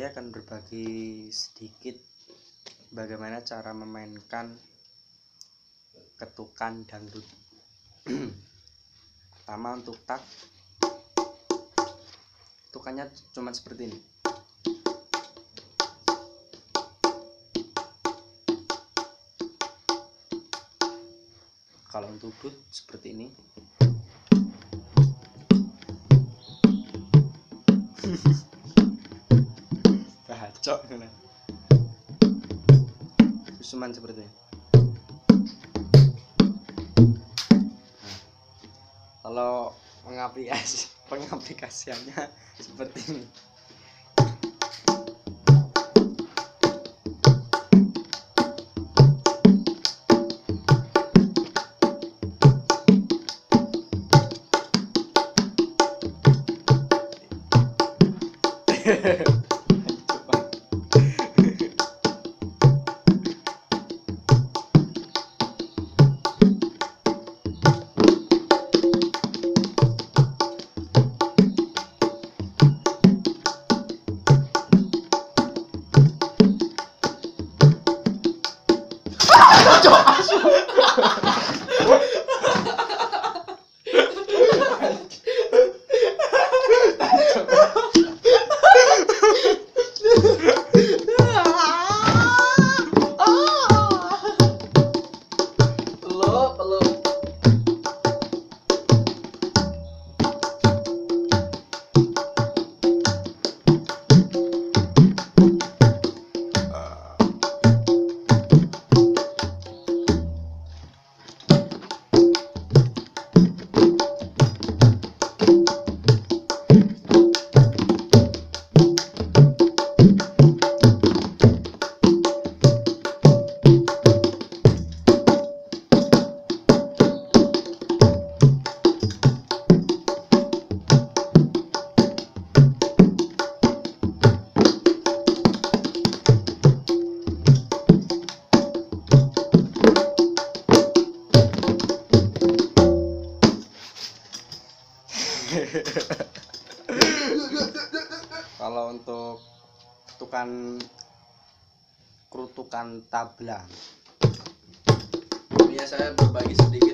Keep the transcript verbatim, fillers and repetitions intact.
saya akan berbagi sedikit bagaimana cara memainkan ketukan dangdut. Pertama, untuk tak, ketukannya cuma seperti ini. Kalau untuk dut seperti ini. Bacok kan. Cuman seperti ini. Nah, kalau mengaplikasi pengaplikasiannya seperti ini. Kalau untuk ketukan kerutukan tabla, ini ya saya berbagi sedikit